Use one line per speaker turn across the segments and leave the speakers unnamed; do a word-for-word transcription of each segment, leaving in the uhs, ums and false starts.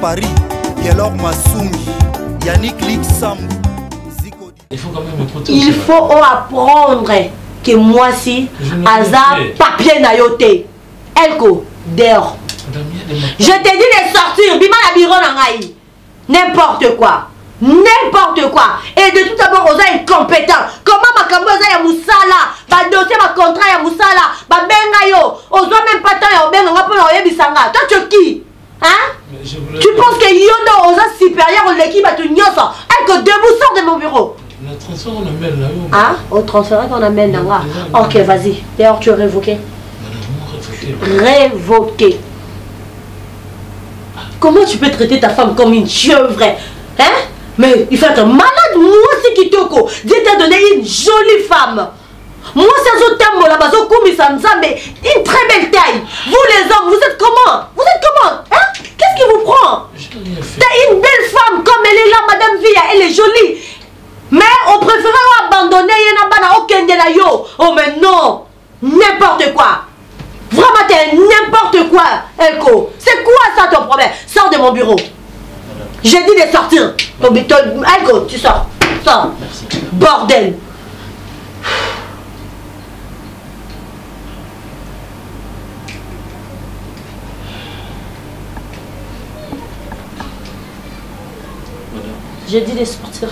Paris, Yelor Massoumi, Yannick Lixam.
Il faut quand même écouter.
Il faut apprendre que moi si Aza papier na yote. Elko dehors. Je t'ai dit de sortir, bima la bureau nangai. N'importe quoi. N'importe quoi. Et de tout d'abord, Oza est incompétent. Comment ma cambo Oza ya musala, ba dossier ma contrat ya musala, ba benga yo. Oza même pas temps ya benga nga pona oyebisanga. Toi tu qui? Hein? Tu penses que Yodo Oza supérieur au l'équipe à tout nyoso? Elko debout, sors de mon bureau.
Le transfert on amène là.
Ah, au transfert qu'on amène là. Ok, vas-y. D'ailleurs, tu es révoqué. Révoqué. Comment tu peux traiter ta femme comme une chèvre? Hein? Mais il faut être malade. Moi aussi qui toko. Dieu t'a donné une jolie femme. Moi c'est un terme là-bas. Une très belle taille. Vous les hommes, vous êtes comment? Vous êtes comment? Hein? Qu'est-ce qui vous prend? T'as une belle femme comme elle est là, Madame Villa. Elle est jolie. Mais on préférait abandonner Yenabana au Kendela yo. Oh mais non. N'importe quoi. Vraiment t'es n'importe quoi, Elko. C'est quoi ça ton problème? Sors de mon bureau. J'ai dit de sortir. Elko, tu sors. Sors. Merci. Bordel. J'ai dit de sortir.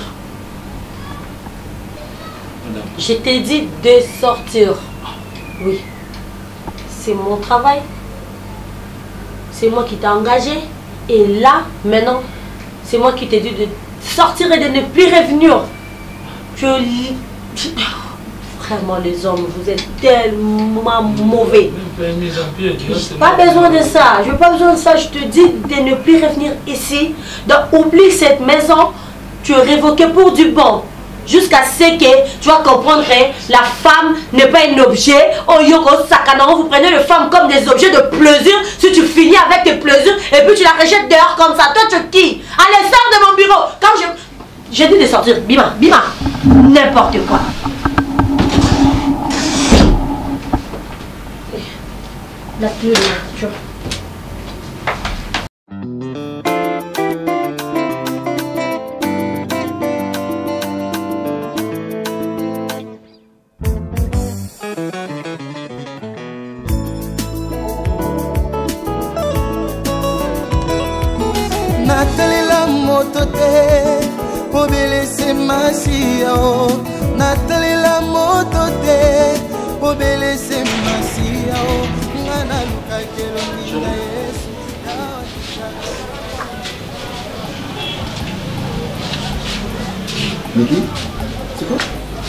Je t'ai dit de sortir. Oui. C'est mon travail. C'est moi qui t'ai engagé. Et là, maintenant, c'est moi qui t'ai dit de sortir et de ne plus revenir. Je... Vraiment, les hommes, vous êtes tellement mauvais. Pas besoin de ça. Je n'ai pas besoin de ça. Je te dis de ne plus revenir ici. Donc, oublie cette maison. Tu es révoqué pour du bon. Jusqu'à ce que tu vas comprendre que la femme n'est pas un objet. Oh yoko sakana, vous prenez les femmes comme des objets de plaisir. Si tu finis avec tes plaisirs et puis tu la rejettes dehors comme ça, toi tu qui? Allez, sors de mon bureau. Quand je... J'ai dit de sortir. Bima, bima. N'importe quoi. La clé de la voiture.
Nathalie la moto te obele se masia o ngana luka kelo nina Yesu.
Niki, c'est quoi?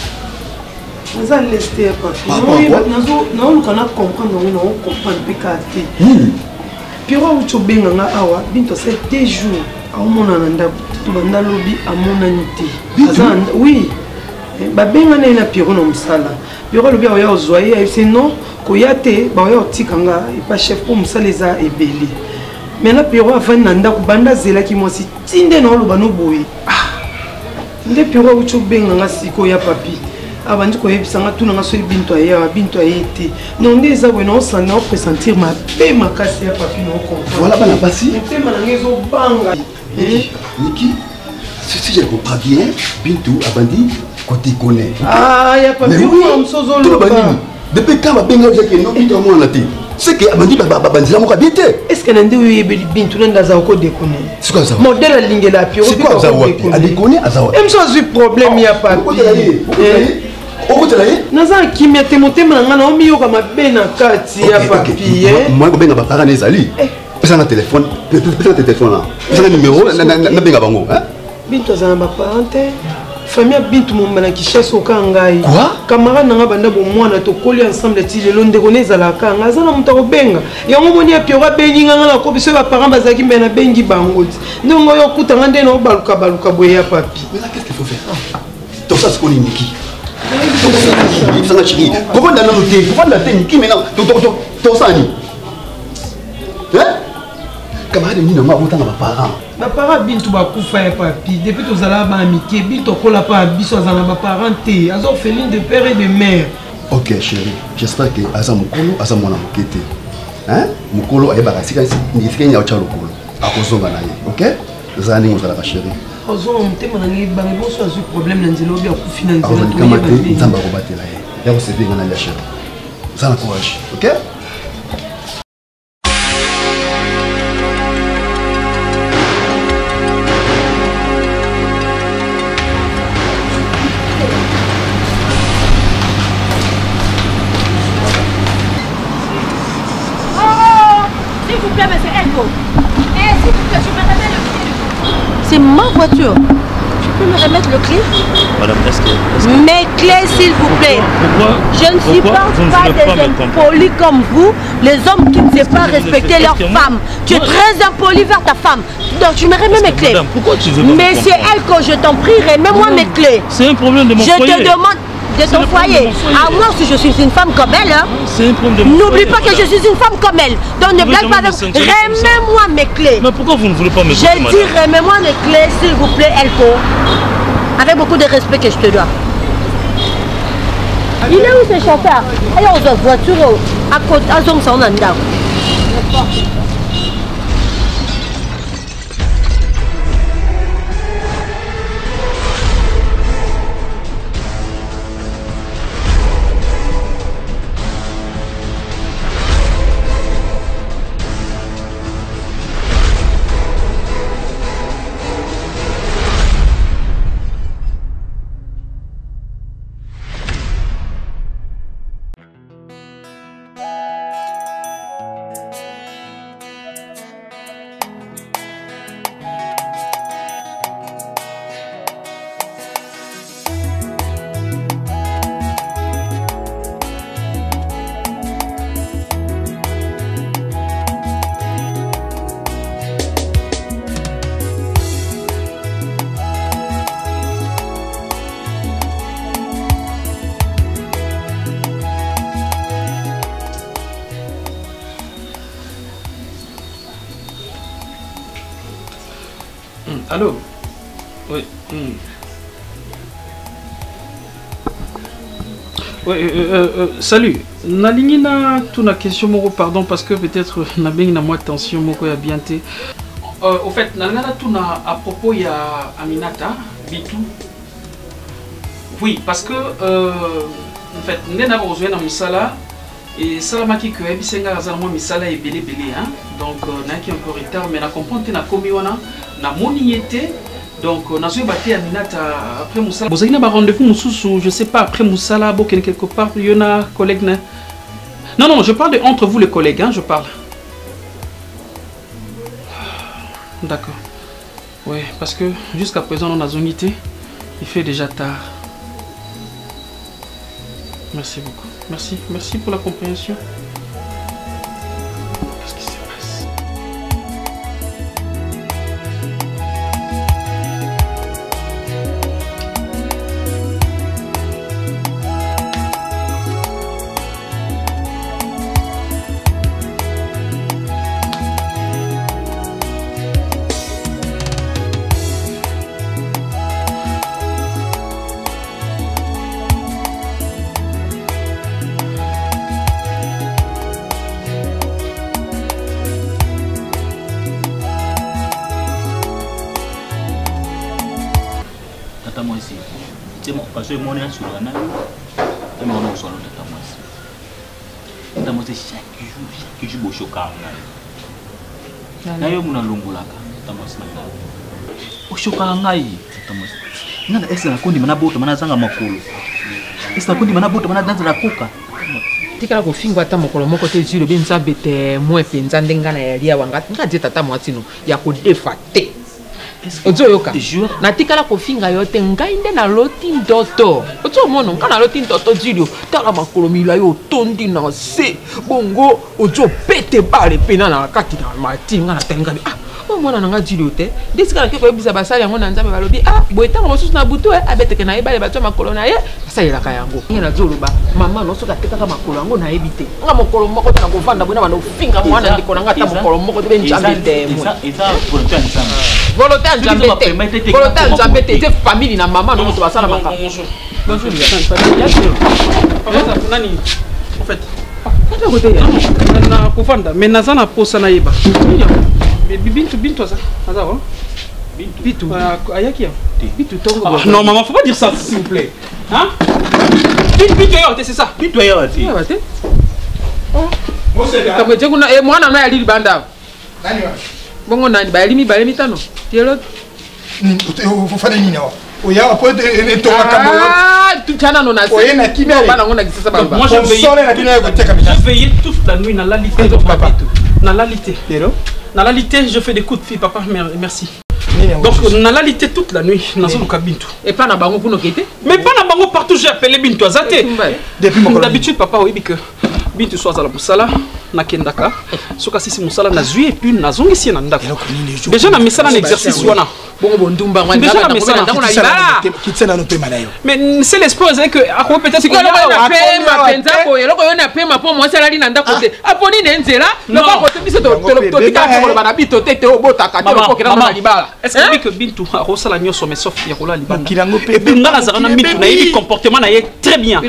Nous allons laisser papa. Non, non, nous allons comprendre, nous allons comprendre pécaté. Puis on va bien nga awa, bientôt c'est deux jours. À mon ananda, tu vas dans lobby à mon anité. Oui. Babenga na ina piro no musala. Piro lobby oya ozoye, sinon koyate ba oya otikanga et pas chef pour musala eza ebeli. Mais na piro avant nanda ko banda zela ki mosi tinde no loba no boye. Ah. Nde piro ucho benga nga siko ya papi. Avant ko yebisanga tuna nga so binto ya binto ayete. Non ndeza bwe no sana o pressentir ma pe makasi ya papi no ko.
Voilà bana pasi.
Ntema na ngezo banga.
Niki, si je comprends bien, Bintou a bandi côté connaît.
Ah, il n'y a pas de problème.
Depuis quand ma benga vous êtes non Bintou à mon athée. C'est que bandi bandi la moka biete.
Est-ce que n'ende oui Bintou n'enda za ko déconner?
C'est quoi ça?
Modèle à ligne la pire.
C'est quoi ça? A déconner à ça.
Même chose du problème il y a pas.
Oko telaye?
Naza kimia temote manga na omi yoka mabena kati ya papi.
Moi ko benga ba parents ezali. Pesa na téléphone, pesa na téléphone là. Pesa na numéro na benga bango, hein?
Bintu za ma parente. Famille Bintu mon na Kishasa okangai.
Quoi?
Camarade na banda bo mwana to koli ensemble ti lelo ndekone za la kanga. Za na mutako benga. Yango moni ya piora bengi nga na ko biso ba parents bazaki mbena bengi bango. Ndongo yo kutanga nde no baluka baluka boye ya papi.
Mais là qu'est-ce qu'il faut faire? Tout ça c'est qu'on est Niki. Ça na chérie. Comment dans notre thé? Comment la thé Niki maintenant? To to to to ça ni. Hein? Camarade ni na ma bota na ba parents.
Ba parents Bintu ba kufa ya papi. Depuis to zala ba amitié, Bintu kola pa biso za na ba parents té. Azo orpheline de père et de mère.
OK chérie, j'espère que aza mukolo aza mwana mukete. Hein? Mukolo ayeba kasika ni sika nya ocha lokolo. akozonga na ye, ok? Eza ndenge ozalaka chéri.
ozonga motema na ngai bango bonso azwi problème na nzela obi akufi na
akolikama te nzambe akobatela ye ya kosepenga na ya chéri. Eza na courage, ok?
C'est ma voiture. Tu peux me remettre le clé?
Madame, est-ce que... Est que...
Mes clés, s'il vous plaît.
Pourquoi,
je ne
pourquoi
supporte pas des impolis comme vous, les hommes qui ne savent pas respecter leurs femmes. Tu es très impoli vers ta femme. Donc tu me remets mes clés.
Madame, pourquoi tu veux pas
mais c'est elle que je t'en prie, remets-moi mes clés.
C'est un problème de mon
je
foyer.
Je te demande de ton foyer. À moi, si je suis une femme comme elle, hein, n'oublie pas que je suis une femme comme elle. Donc ne blague pas avec moi. Remets-moi mes clés.
Mais pourquoi vous ne voulez pas me
Je dis remets-moi mes clés, s'il vous plaît, Elko. Avec beaucoup de respect que je te dois. Il est où ce chauffeur? Elle est dans la voiture. À côté, à son son anda.
Allô? Oui. Mm. Oui, euh, euh, salut. Nalingi na tout na question moko pardon parce que peut-être na bengi na moi tension moko ya bien té. Euh, au fait, nalinga na tout na à propos ya Aminata Bitou. Oui, parce que euh, en fait, ndena ba ozwe na musala et salamaki que ebisenga razana moi misala et belé belé hein. Donc euh, na qui un peu retard mais na comprendre na komi wana na moni était donc on a joué battu Aminata après Moussala. Vous avez un rendez-vous Moussou, je sais pas après Moussala, Boken quelque part, il y en a collègue. Non non, je parle de entre vous les collègues, hein, je parle. D'accord. Oui, parce que jusqu'à présent on a zonité, il fait déjà tard. Merci beaucoup. Merci, merci pour la compréhension. Qu'est-ce qui se passe?
Parce que mon est sur la nave, et mon nom sur le tata moi. Tata moi c'est chaque jour, chaque jour au chocolat. Nayo muna longolaka, tata moi c'est na. Au chocolat ngai, tata moi. Nana esa na kundi mana boto mana zanga makolo. Esa kundi mana boto mana danza la koka.
Tikala ko fingwa ta mokolo moko te juro benza bete mo penza ndenga na ya wanga ngati tata moi tino ya ko defate. Ozo yoka na tikala ko finga yote ngai nde na loti ndoto ozo mono ngana loti ndoto jilio tala makolo mila yo tondi na se bongo ozo pete bale pena na kati na mati ngana tenga ah o mona nga jilio te disika na ke ko ebisa basali yango na nzambe balobi ah boetanga mosusu na butu eh abeteke na ebale bato makolo na ye basali ka yango ngena zoloba mama no soka tekaka makolo yango na ebite nga mokolo moko tana ko vanda bona bana finga mwana ndiko na ngata mokolo moko te njambe te mo
eza volontaire nzambe
volontaire nzambe te volontaire nzambe te te famille na mama no moto basala maka
bonjour nani en fait na kufanda mais nazana posa na yeba Bintou, Bintou, ça. Attends,
Bintou.
Ayaki.
Bintou, Tongo.
Ah, non, maman, faut pas dire ça, s'il vous plaît. Hein? Bintou, c'est ça. Bintou, c'est
ça. Moi, on a dit banda. Bon, on a dit balimi, balimi, tano. Tielo.
Faut faire des nina. Oya, après, les tours à Cabo.
Ah, tu as un onasi.
Oya, na qui m'a
moi, je veillais toute la nuit dans la lité de papa. Dans la lité. Dans la lité, je fais des coups de fil, papa, merci. Donc, dans la lité toute la nuit, dans le Bintou.
Et pas dans Bango pour nous quitter?
Mais pas dans Bango partout, j'ai appelé Bintou Azate. D'habitude, papa, oui, que Bintou soit à la Moussala, na Kendaka, Soka Sisi Moussala, na Zui, et puis na Zongi si na Ndaka. Déjà, na Messala, un exercice, wana. Déjà, na Messala, mais c'est l'espoir, c'est que, à quoi peut-être que
a fait ma penza, et là, on a fait ma pomme, moi, c'est la ligne en côté. Aponi Nenzela, non,
est-ce que que Bintou a reçu la nuit sur mes sauf Yarola Libanda? Et puis, on a un Bintou, on a eu comportement très bien.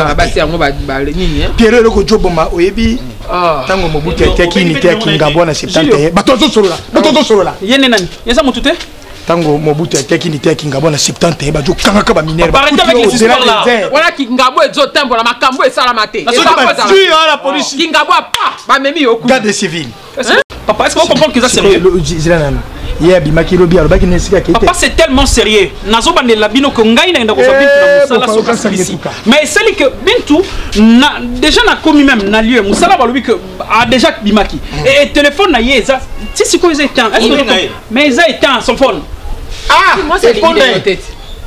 Pierre le Kojoboma, Oebi, Tango Mobutu, Tekini, Tekin, Gabon, septante. Batozo Sorola, Batozo Sorola.
Yenenani, Yesa Moutute?
Tango Mobutu, Tekini, Tekin, Gabon, septante. Bajo Kanaka Minère.
Arrêtez avec les histoires là.
Voilà Kingabo et Zotembo, la Macambo et Salamate.
La police.
Kingabo a pas, ma mémie au coup.
Garde des civils.
Papa, est-ce qu'on comprend que ça c'est sérieux? Papa, c'est tellement sérieux. Nazoba ne labino ko ngai na ndako Bintou na musala soka ici. Mais c'est que Bintou na déjà na commis même na lieu musala ba lobi que a déjà bimaki. Et téléphone na yeza. Si c'est quoi ils étaient mais ils étaient son phone.
Ah, moi c'est l'idée tête.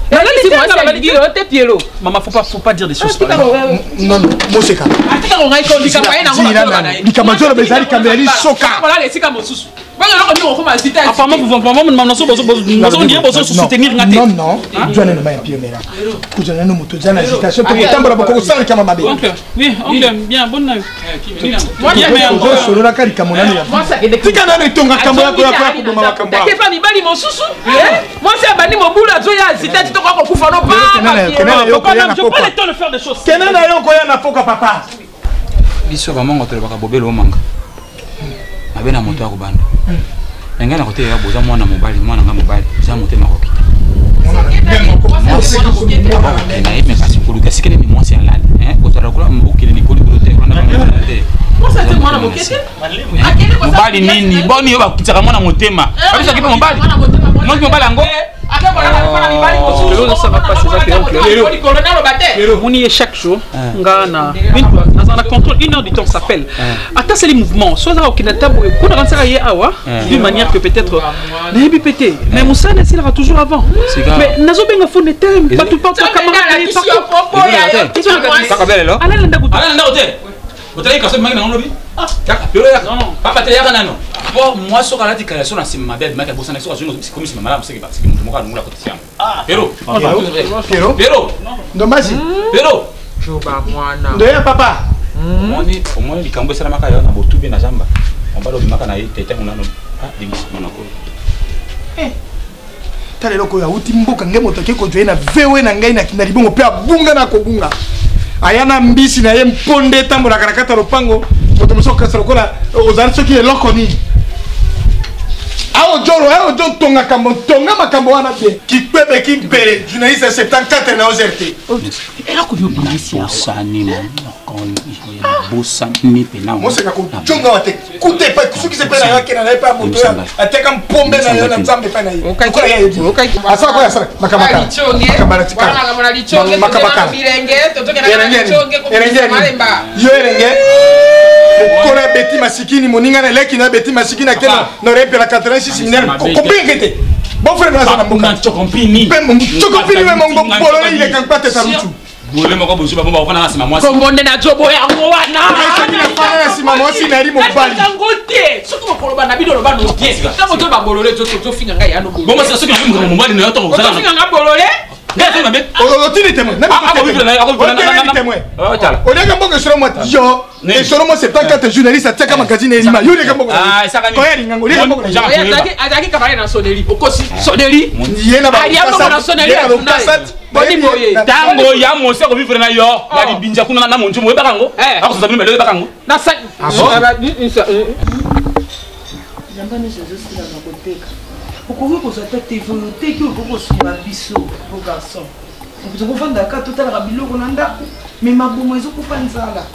Maman, faut pas, faut pas dire des choses.
Non, non, moi c'est quand.
Apparemment, vous vous soutenir.
Non, non, je ne m'ai pas bien. Je ne m'ai agitation.
Oui, ok, bien, bonne nuit.
Moi, c'est un bani mon boulot à Zoya, c'est un petit peu qu'on pas.
Je pas le temps de faire des choses.
Quel est le temps papa?
Biso ba mongo to baka bobelo manga. Abe na moto ako bando. Enga na kote ya boza mwana mobali, mwana nga mobali, za mote makoki. Na ime kasi kuluka sikene ni mwasi alali, eh? Botara kula mbukile ni kuli kulote kuna mwana.
Moi c'est mwana mokete.
Mobali nini? Boni yo bakutaka mwana motema. Babisa kipa mobali. Moi mobali ango.
On chaque jour, on a contrôle une heure du temps s'appelle. Attends, c'est les mouvements. Soit là, d'une manière que peut-être mais Moussa il va toujours avant. Mais Nazo Benga Fone thème, pas tout le temps camarade.
Vous avez cassé le magasin dans le lobby? Ah, non, non, pas pas télé, non. Bon, moi, sur la déclaration, c'est ma belle, ma belle, c'est comme si ma madame, c'est que c'est que mon mari nous l'a cotisé. Ah, Péro, Péro, Péro,
dommage.
Péro,
je vais moi non.
De papa.
Moi, au moins, il cambo c'est la macaille, on a beau tout bien à jamba. On va le macanaï, t'étais on a non. Ah, dis mon accord.
Eh. Tale loko ya utimbo kangemo toke ko joina vewe na ngai na kinalibongo pe abunga na kobunga. Ayana mbisi na ye mponde tambola karakata lopango moto mosoka salokola ozali soki eloko nini awo joro awo jo tonga kambo tonga makambo wana bien kikwebe kimpere journaliste septante-quatre na ozerte
eloko yo bimisi asani mo kon ya bosa mi pena
mo seka ko jonga wate kute pa soki se pena yake na pa moto ateka mpombe na yo na nzambe pa na yo
okay okay
asa ko ya sara makamaka makamaka tika makamaka
birenge totoke na lichonge ko malemba
yo erenge kora beti masikini moninga na leki na beti masikini na kena na repe la quatre-vingt-six minel kopingete bon frère na sana mboka
chokompini
pembo chokompini me mongo polo ile kan pate tarutu
bole moko bosu ba bomba fana na sima mwasi
kombonde na jobo yango wana
na fana na sima mwasi na limo bali
ngote soki mokoloba na bidolo ba no tie kama to ba bolole to to finga ngai ano
bomba soki na finga mobali na yo to ko
to finga nga bolole
ngati mabe
o tini témoin na
ah ko vivre na ko vivre
na témoin
oh tala
o lega mbongo solo mo yo et solo mo septante-quatre journaliste ateka magazine elima yo lega mbongo
ah saka ni
ko yari ngango lega mbongo
ataki ataki kamara na soneri okosi soneri
yena ba
ali amo na soneri boni boye
tango ya mo se ko vivre na yo ya libinja kuna na monjo mo bakango ako sa bimelo bakango
na sa
bilamba nyonso ezosilaka koteka okoki kozwa ta tv oyo oteki okoki kosunga biso po garçon tozokofandaka totalaka biloko na ndako me mabomo ezokufa nzala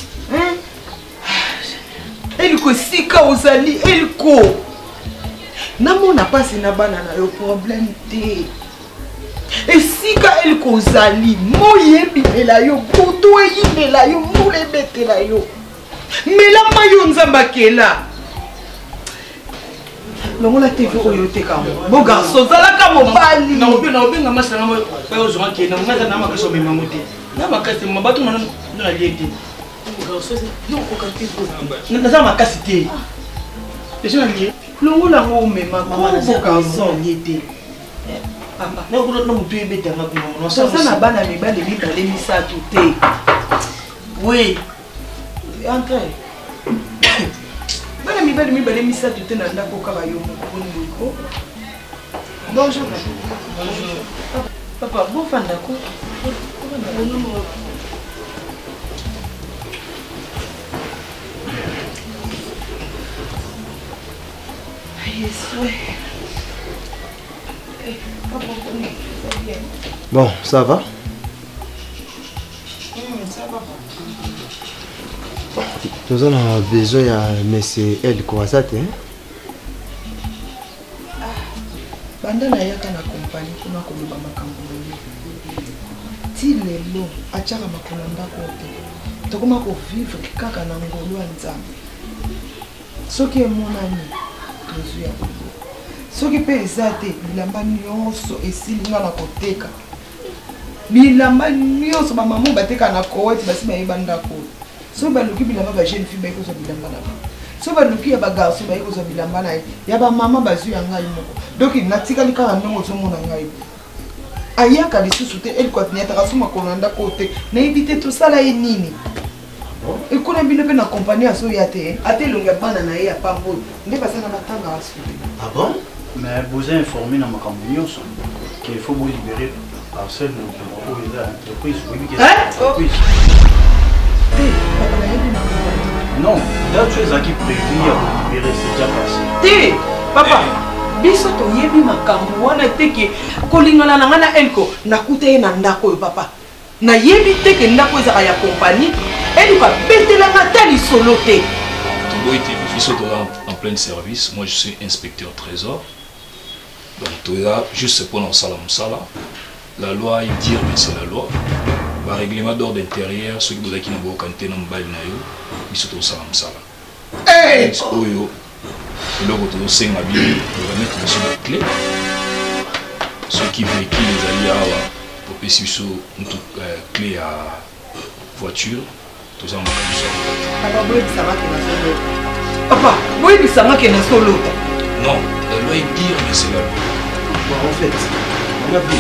eliko esika ozali eliko namona mpasi na bana na yo problème te esika eliko ozali moyebimela yo butu eyimela yo mbula ebetela yo melama yo nzambe akela longola tv oyo otekango bo garçon ozalaka mobali
naobenga masi nanga ozwakenda ngaza na makasi omemango te na makasi mabato nalie te naza makasi te deja nalie
longola ngo omemako garçon ye te
na motu ebetanga
toza na bana mibale mibale misato te oui entre bana mibale mibale misato te na ndako kaka yo moko ndeko bonjour papa bofandako
Bon, ça va?
Ça va.
Nous avons besoin de monsieur El Kouazate.
Banda na yaka na compagnie kuna koloba makambo lelo. Ti lelo achaka makolo ndako te. Tokoma ko vivre kaka na ngolo ya Nzambe. Soki emonani tozu ya kubo. Soki pe ezate bilamba nyonso esilinga na koteka. Bilamba nyonso ba maman bateka na koweti basi ba yebanda ko. So ba luki bilamba ba jeune fille ba ko so bilamba na ba. So ba luki ya ba garçon ba ko so bilamba na ya ba maman bazu ya ngai moko. Donc natika likaka ndongo so mona ngai. Ayaka lisusu te el kwa tnyata ka suma kolanda kote. Na ibite to sala e nini. Et qu'on a bien na compagnie à Soyate, à tel longue bana na ya pambo. Ne pas ça na matanga asu.
Ah bon? Mais vous avez informé dans ma campagne qu'il faut vous libérer par celle de l'entreprise. Oui, non, là tu es qui prévu à vous libérer, c'est déjà passé.
Té, papa, biso to yebi makambo wana teke kolingana na ngana elko nakute na ndako papa. Na yebi teke ndako ezaka ya compagnie, elle va bêter la matali solo té.
Togo était en plein service, moi je suis inspecteur trésor. Donc tout là, juste pour nous salam sala. La loi il dit mais c'est la loi. Le règlement d'ordre intérieur, ceux qui vous qui n'ont pas canté dans le bail nayo, ils sont au salam sala. Eh! Oyo, le retour c'est ma vie, on va mettre sur la clé. Ceux qui veulent qui les alliés pour passer sur une clé à voiture, tout ça on va faire ça.
Papa, boy, ça va que na solo. Papa, boy, ça va que na solo.
Non, la loi est pire, mais c'est la loi.
Bon, en fait, on a vu.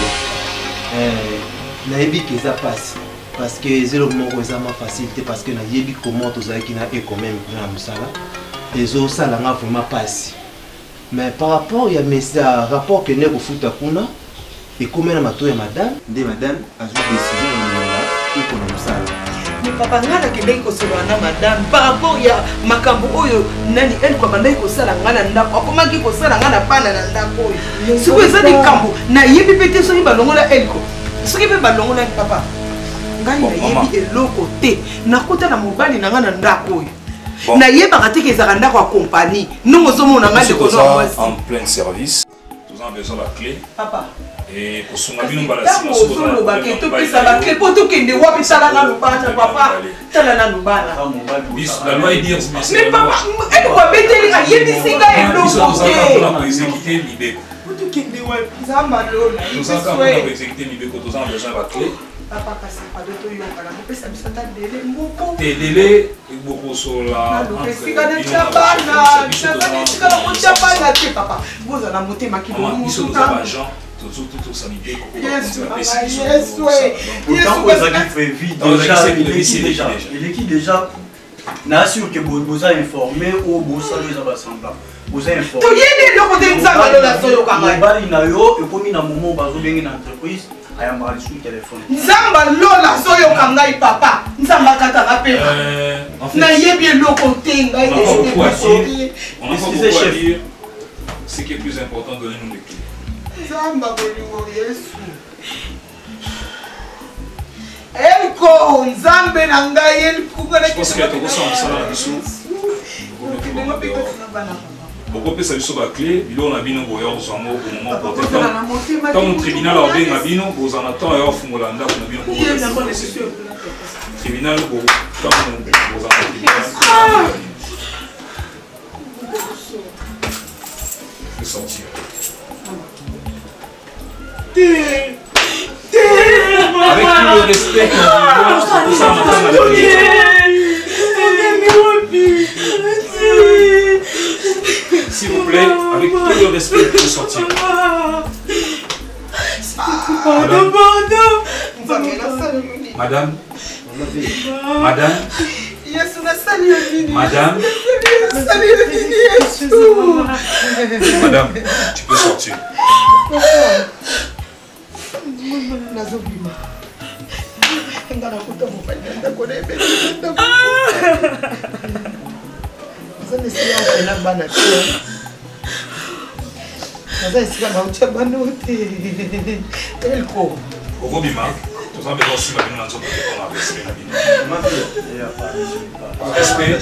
Na yebi que ça passe. Parce que c'est le moment où ça m'a facilité. Parce que na yebi comment tous les qui n'a eu quand même na musala. Les autres ça n'a vraiment passé. Mais par rapport il y a mes rapport que n'est au foot à kuna. Et comment na mato ya madame, de madame a joué décision na et qu'on musala.
Mais papa ngana kende ko solo na madame par rapport ya makambo oyo nani elle kwa bandai ko sala ngana ndako akomaki ko sala ngana pana na ndako oyo siko eza di kambo na yebi pete so yiba longola elle ko soki pe ba longola papa ngai na yebi eloko te nakota na mobali na ngana ndako oyo na yeba kateke ezaka ndako ya compagnie nongo zo mona ngande ko no
en plein service tous en besoin la clé
papa.
Et pour son avis, nous allons faire
un peu de baquet, tout ça va créer pour tout qui ne voit pas ça là nous bana papa, ça là nous bana.
La loi est dire
mais papa, elle doit mettre les yeux d'ici là et l'eau.
On a exécuté l'idée.
Pour tout qui ne voit ça malone.
Nous avons exécuté l'idée que nous avons besoin de la clé.
Papa passe pas de tout yon kana mo pesa bisata délai moko.
Tes délais beaucoup sur la.
Si quand tu as bana, tu as bana, tu as bana tu papa. Vous en a monté maquillage.
Ils sont tous agents. Tout tout sanité.
Yes, yes, ouais.
Pourtant, vous avez fait vite déjà. Il est qui déjà? N'a sûr que vous avez informé ou vous avez semblant. Vous avez informé.
Tu y es le côté de ça, la solo kamai.
Bali na yo, et comme il a moment bazo bien une entreprise, I am sur le téléphone.
Nzamba lola soyo kangai papa. Nzamba kata rapé. nayebi eloko te ngai
On n'a pas beaucoup à dire. On n'a pas beaucoup à dire. Ce qui est plus important, donnez-nous les clés.
Zamba bolingo Yesu. Elko nzambe na ngai elko kana
Je pense que tu ressens ça là dessous. Pourquoi peut ça lui sauver la clé? Il on a bien envoyé au moment au moment pour te dans le tribunal a bien abino vous en attend et off molanda on a bien envoyé. Tribunal pour quand vous en attendez. De sortir. Avec tout le respect qu'on vous doit, pour ça on attend la s'il vous plaît, avec tout le respect, vous pouvez sortir. Madame. Madame. Madame. Madame. Madame, tu peux sortir. Obima, tu as besoin aussi de nous on a respect la vie. Respect.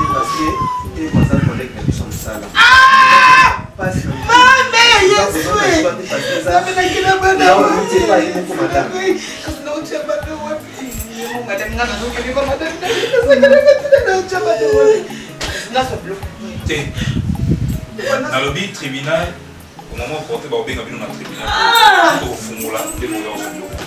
Dans le but tribunal, au moment où porter Baobé Gabino dans le tribunal, pour Fumula, les moyens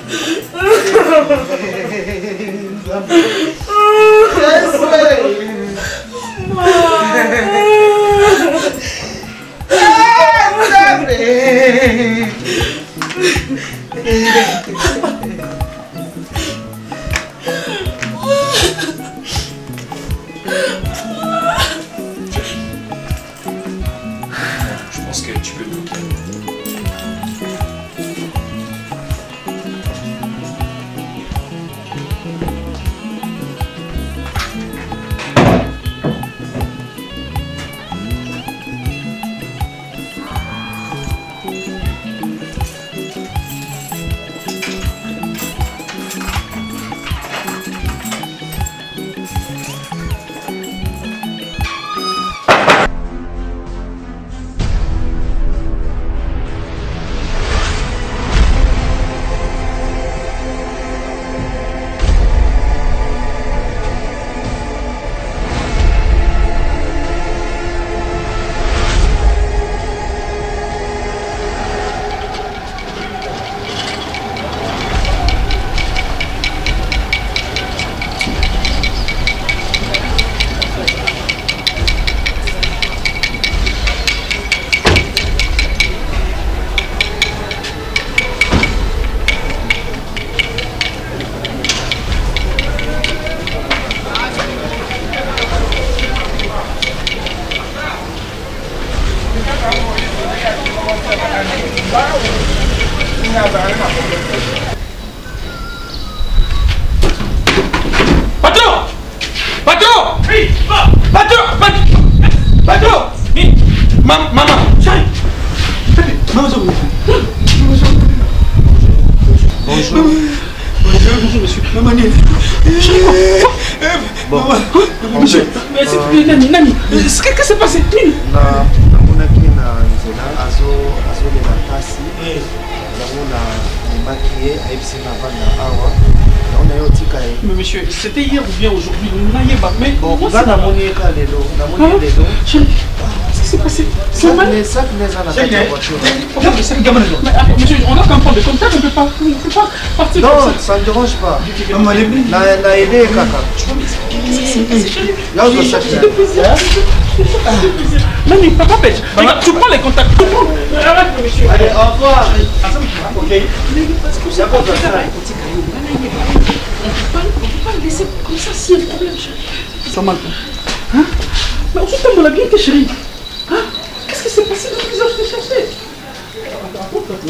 je pense que tu peux bloquer.
Qu'est-ce qui s'est passé? Mais monsieur, c'était hier ou bien aujourd'hui? Mais bon, ça n'a pas Qu'est-ce qui s'est passé? C'est mal. Monsieur, on a qu'un point de contact, on ne peut pas partir.
Non, ça ne dérange pas. La aidé, Kaka. Là, on doit s'appeler.
Non, mais papa pêche. Regarde, tu prends les contacts. Tu prends. Arrête, monsieur.
Allez, au revoir.
Ok.
C'est bon, ça.
On ne peut pas le laisser comme ça s'il y a un problème, chérie. Ça mal. Hein? Mais on se tombe la bien, chérie. Hein? Qu'est-ce qui s'est passé dans les heures que je t'ai cherché?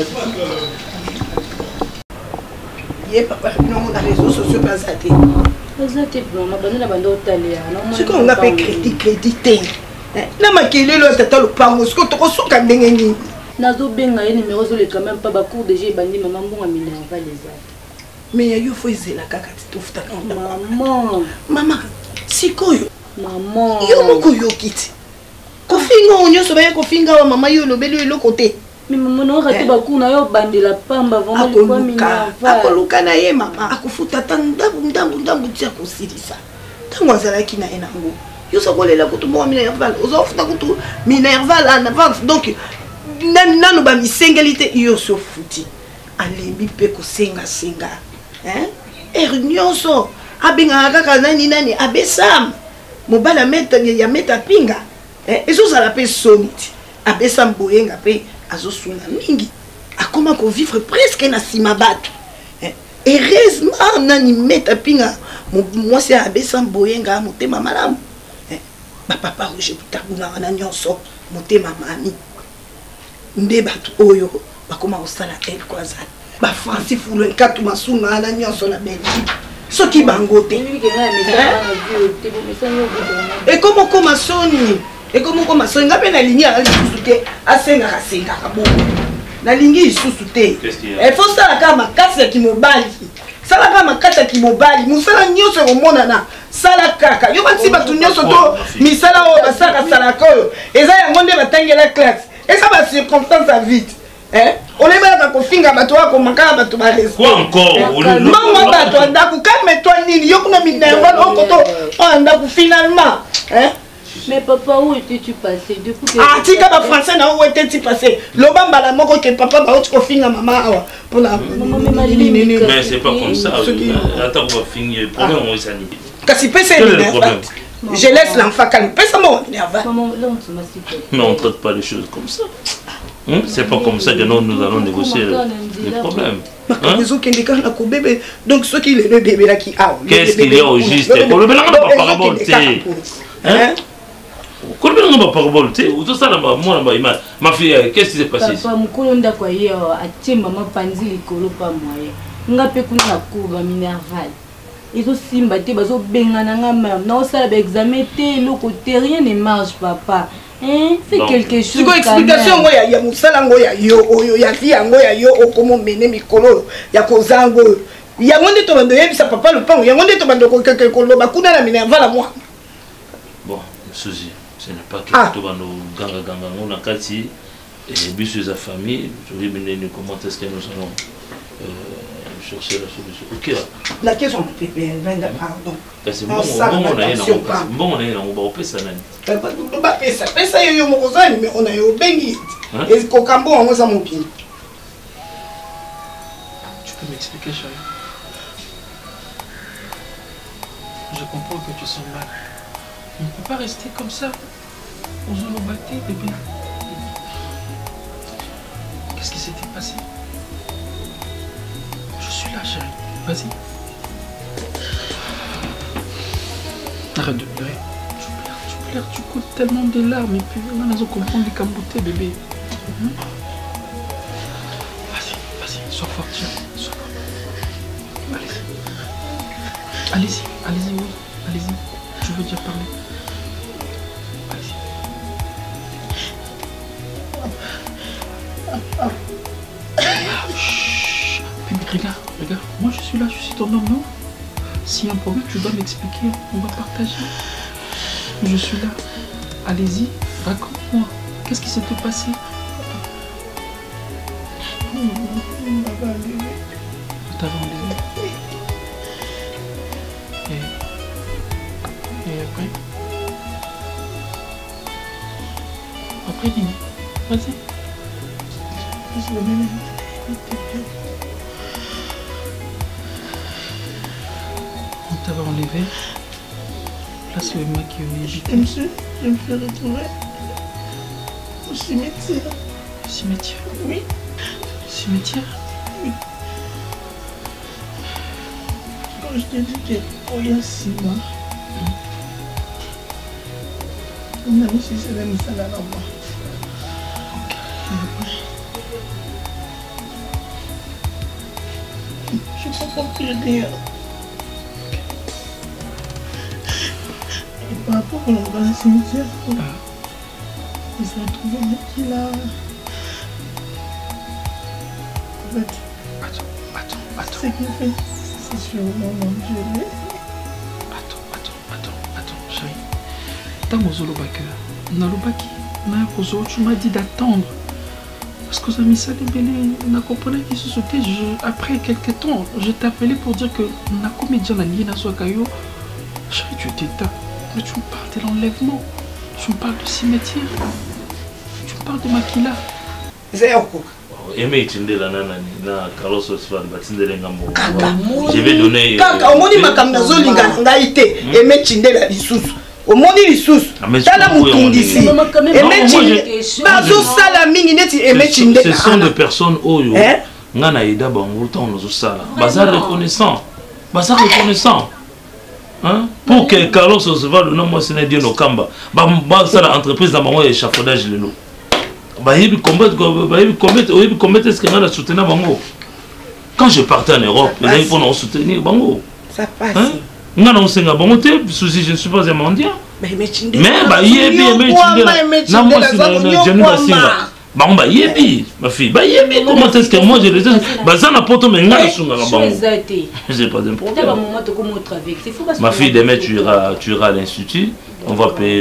Yé, papa, nous, on a les réseaux sociaux, pas ça. sikoyo nga mpe crédit crédit te na makelelo ya tata lopango sikoyo tokosuka ndenge nini
nazobenga ye numéro ezoleka même pas bacour déjà ebandi mama mbonga minerval ezali
mais yayo fo ezela kaka ti tofutaka
mama
mama sikoyo
mama
yo moko yoki ti kofinga oyo nyonso baye kofinga awa mama yo olobeli oyo eloko te
mama naoka te bacour na yo obandela pamba
akoluka na ye mama akofuta ta ndambu ndambu ndambu ti akosilisa ntango azalaki na ye nango yo sokolela kutu mbonga minerval ozofuta kutu minerval en avance donc nano bamisengeli te yo sofuti alembi mpe kosengasenga ere nyonso abengaka kaka nani nani abesama mobali ya meta pinga ezozala mpe soni ti abesama boyenga mpe azosunga mingi akoma kovivre presque na nsima bato heureusement nani meta pinga mwasi abesama boyenga motema malamu bapapa roge butabungaka na nyonso motema mami nde bato oyo bakoma kosala ele ko azali bafranci fulu enkatu masunga na nyonso na belgique soki bango te ekomokoma soni ekomokoma soni nga mpe nalingi ala lisusu te asengaka sengaka bongo nalingi lisusu te efo salaka makasi ya kimobali salaka makasi ya kimobali mosala nyonso ekomonana sala kaka yo banti bato nyonso to misala oyo basalaka salaka oyo eza yango nde batangela classe eza bacirconstance ya vite olebelaka kofinga bato wakomakaka bato barespectmbongo bato andako calme-toi nini yo kuna minerval okoto andako finalement
mais papa où étais-tu passé depuis que
ah tika ba français na où étais-tu passé loba mbala moko ke papa ba oti kofinga mama awa pour la
mais c'est pas comme ça attends on va finir le problème on est ni
kasi pesa minerval je laisse l'enfant calme pesa mon minerval
mais on traite pas les choses comme ça. Hum? C'est pas comme ça que nous, nous allons négocier les problèmes. Hein?
Donc ce qu'il est le bébé là qui a.
Qu'est-ce qu'il y a au juste? Pour le bébé là, on va pas parabolter. Hein? Pour le bébé là, on va pas parabolter. Ou tout ça là, moi là, ma fille, qu'est-ce qui s'est passé?
Papa, mon colonda quoi hier, a tiens maman panzi les colos pas moyen. On a peu qu'on a couvert minerval. Ils ont simbaté, ils ont bengana même. Non ça l'examen té, le côté rien ne marche papa. Hein? Fais quelque chose.
Siko explication ngoya ya musala ngoya yo oyo ya fi ngoya yo okomo mene mikolo ya kozango. Ya ngonde to bando yebisa papa le pango ya ngonde to bando ko quelque koloba kuna na minerval à moi.
Bon, Suzy, ce n'est pas que to bando ganga ganga ngona kati et bisu za famille, je vais mener comment est-ce que nous allons euh, chercher la solution. OK.
La question de Pépé, pardon.
C'est bon, on a une bon on a une on va pesa nani.
Ba pesa, pesa yo yo mokozani mais on a yo bengi. Et kokambo on ça mon pied.
Tu peux m'expliquer chérie? Je comprends que tu sens mal. On ne peut pas rester comme ça. On se le battait bébé. Qu'est-ce qui s'était passé? Je suis là chérie. Vas-y. Arrête de pleurer. Tu pleures, tu pleures, tu coûtes tellement de larmes et puis on a comprendre les camboutés bébé. Mmh. Vas-y, vas-y, sois fort, tiens, sois fort. Allez-y. Allez-y, allez-y, oui, allez-y. Je veux dire parler. Allez-y. Chut. Bébé, regarde, regarde. Moi je suis là, je suis ton homme, non? S'il y a un problème, tu dois m'expliquer. On va partager. Je suis là. Allez-y, raconte-moi. Qu'est-ce qui s'était passé? On t'avait enlevé. On t'avait enlevé. Et... Et après? Après, dis-moi. Vas-y. On t'avait enlevé. Là, c'est moi qui ai évité.
Monsieur, je me fais retrouver au cimetière.
Au cimetière?
Oui.
Au cimetière?
Oui. Quand je t'ai dit qu'il y a six mois, on a mis si c'est même ça là là-bas. Je comprends plus rien. rapport dans le cimetière. Ils ont trouvé qu'il a... En fait...
Attends, attends, attends.
C'est qu'il fait... C'est sûrement mon Dieu.
Attends, attends, attends, attends, chérie. Tant Zolobaka, Nalobaki, Nakozo, tu m'as dit d'attendre. Parce que ça m'a mis ça libellé, n'a compris qui se sautait. Après quelques temps, je t'ai appelé pour dire que n'a comédien n'a lié n'a soit caillou. Chérie, tu étais tard. Mais tu me parles de l'enlèvement. Tu me parles du cimetière. Tu me parles de Makila.
Zéro.
Aimé Tindela Nana, na Carlos Oswald, Batindele Ngambo. Je vais donner.
Kaka, au moni makamna zolinga ngaite. Aimé Tindela lisusu. Au moni lisusu. Tala mutundisi. Aimé Tindela. Bazo sala mingi neti Aimé Tindela.
Ce sont des personnes oyo. Ngana ida bango temps nous sala. Bazar reconnaissant. Bazar reconnaissant. Hein? Pour que Carlos Oswald non moi c'est Dieu no kamba. Ba ba sala entreprise dans bango échafaudage le no. Quand je partais en Europe, il faut soutenir Bango.
Ça passe.
Je ne suis pas un mendiant. Mais bah yebi bah yebi ma fille bah yebi comment est-ce que moi je le dis bah ça n'a pas tout mais ngana sunga bango j'ai pas de problème ma fille demain tu iras tu iras à l'institut on va payer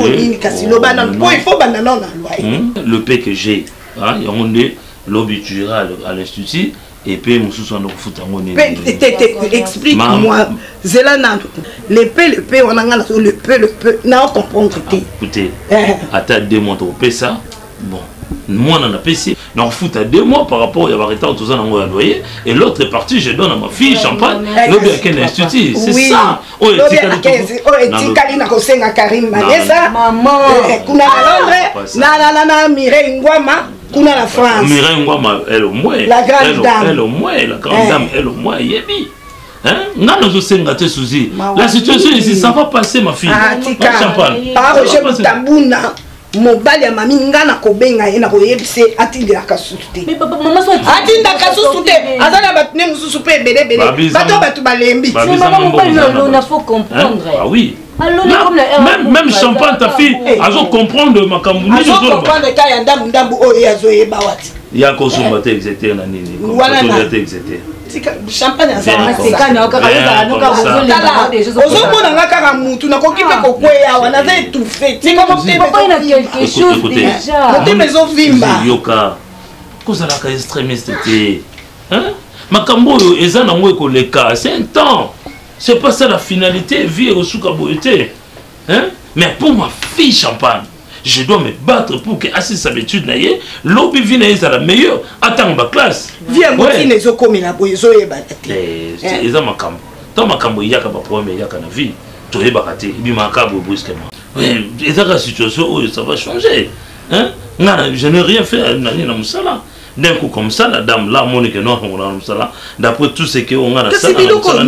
le paix que j'ai hein et on est lobby tu iras à l'institut et puis nous sommes nous fout en monnaie
explique-moi Zelana le paix le paix on a le paix le paix n'a comprendre
écoutez à ta deux mois tu paies ça bon moi on a payé on fout à deux mois par rapport à l'arrêté tout ça dans le loyer et l'autre partie je donne à ma fille champagne lobby à quel institut c'est ça
oh etikali na kosenga Karim Manesa maman kuna na Londres na na na Mireille Ngwama kuna na France
Mireille Ngwama elle au moins
la grande dame
elle au moins la grande dame elle au moins yebi hein nga nous senga te souci la situation ici ça va passer ma fille champagne
par je tambuna mobali ya mami ngana kobenga ena koyebise atindela kasusu
mais papa maman so
atinda kasusu te azana batune mususu pe bele bele bato batu balembi
c'est maman mobali non na faut comprendre
ah oui même même champagne ta fille azo comprendre makambu ni
azo comprendre ka ya ndambu ndambu oyo azo yeba wati
ya kosomba te exéter na nini ko te exéter
champagne azana sekana okaka noka bozolala ozomona nga kaka mutu nakokipe kokweya wana za étouffé tika motema
ina quelque chose déjà
motema ezovimba
yoka kozalaka extrémiste te hein makambo oyo eza na ngo ekoleka c'est un temps c'est pas ça la finalité vie au soukaboité hein mais pour ma fille champagne je dois me battre pour que assez sa étude naie lobby vie naie ça la meilleure attends ma classe
viens moi qui ne zo comme la boyezo e batati
c'est eza makambo tant makambo yaka ba problème yaka na vie to e bakati bi makabo brusquement oui eza la situation où ça va changer hein non je n'ai rien fait nani na musala d'un coup comme ça la dame là monique non on a musala d'après tout ce que on a na ça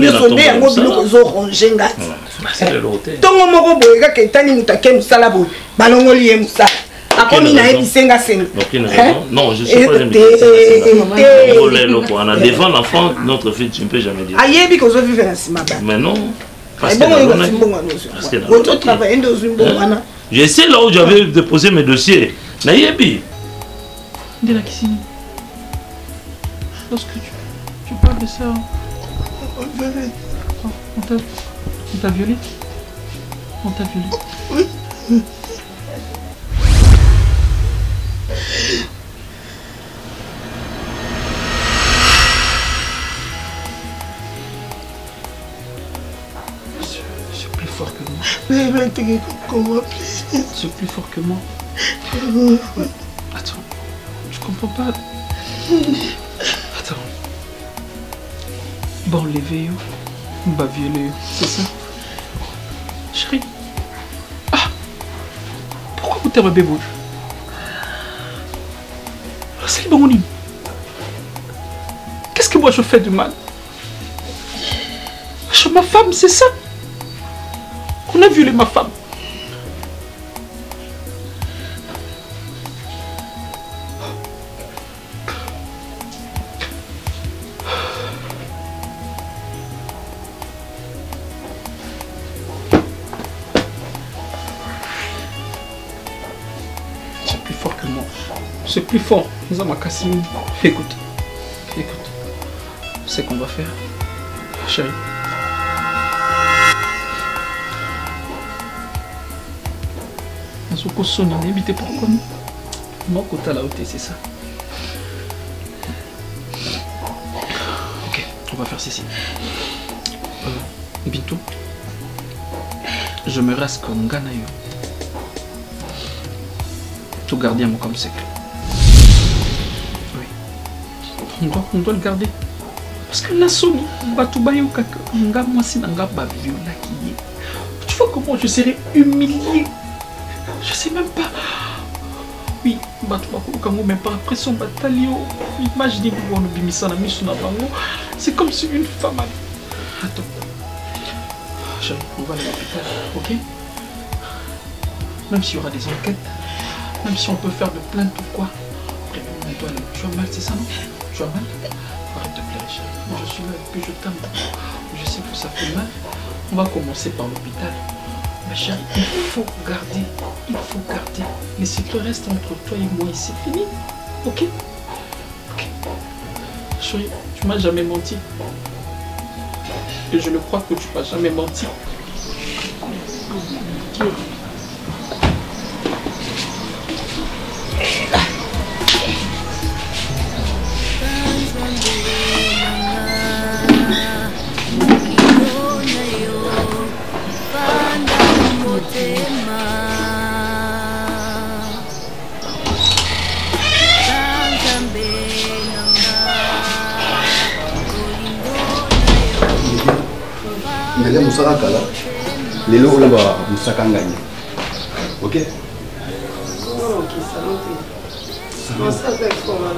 c'est le hôtel
tongo moko boyeka ketani mutake musala boy balongoli e musala akomi na ebisenga senga
non je suis pas on a devant l'enfant notre fille tu ne peux jamais dire
ayebi ko zo vivre na sima ba
mais non parce que je sais là où j'avais déposé mes dossiers na yebi
de la cuisine lorsque tu, tu parles de ça on t'a on t'a violé on t'a violé
oui
c'est plus fort que moi
mais
c'est plus fort que moi attends je comprends pas attends bon les veilles bah violer c'est ça chérie ah pourquoi vous t'avez bébé c'est le bon. Qu'est-ce que moi je fais de mal? Je suis ma femme, c'est ça. On a violé ma femme. c'est plus fort. Nous avons Kassim. Écoute, écoute, c'est qu'on va faire, chérie. Nasuko Sony, n'habitez pourquoi nous? Mon côté là où c'est ça. Ok, on va faire ceci. Euh, Bintou, je me reste comme Ganayo. Tout garder à moi comme secret. Oui. On doit, on doit le garder. Parce que la Sony, Batoubayo Kaka, nga moi si nanga baviola qui est. Tu vois comment je serais humilié. Je sais même pas. Oui, Batoubayo même pas après son bataillon. Imaginez vous on bimisa na misu na bango. C'est comme si une femme avait. Attends. Chérie, on va aller à l'hôpital, ok? Même s'il y aura des enquêtes, même si on peut faire de plainte ou quoi. Après, on doit aller. Tu as mal, c'est ça, non? Tu as mal? Arrête de pleurer, chérie. Moi, je suis là et puis je t'aime. Je sais que ça fait mal. On va commencer par l'hôpital. Ma chérie, il faut garder. Il faut garder. Les secrets restent entre toi et moi et c'est fini. Ok? Ok. Chérie, tu m'as jamais menti. Et je le crois que tu m'as jamais menti. Dieu.
Ndele musaka kala lelo olamba musaka ngani. OK?
OK, saluté. Non, ça fait quoi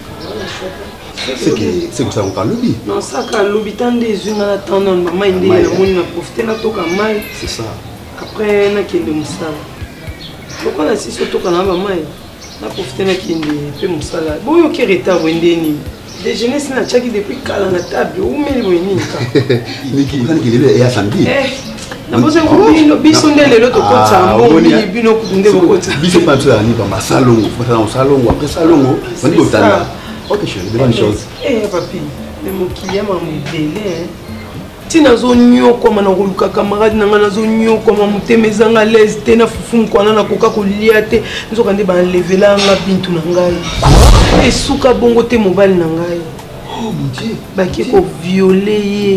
C'est que c'est que ça on parle bi.
Non, ça ka lobi tant des une à attendre maman inde na moni na profiter na toka mai.
C'est ça.
Après na kende musala. Pourquoi na si surtout kana maman na profiter na kende pe musala. Bon yo ki retard wende ni. Déjeuner c'est na chaki depuis kala na table ou meli woni ka.
Niki kana kilele ya samedi.
Eh. Na boze ngobino bisonde lelo to kotsa mbongo bino kudunde bokotsa.
Biso pas ça ni ba salon, faut dans salon après salon, on dit total. OK, chérie, de bonnes choses.
Eh papi, mais mon client m'a modélé. Tina zo nyoko mana koluka camarade nanga na zo nyoko ma mutemezanga l'aise te na fufu kwana na koka kolia te nzoka nde ba enlever nga bintu na ngai. Et suka bongo te mobile na ngai.
Oh mon Dieu,
ba ki ko violer.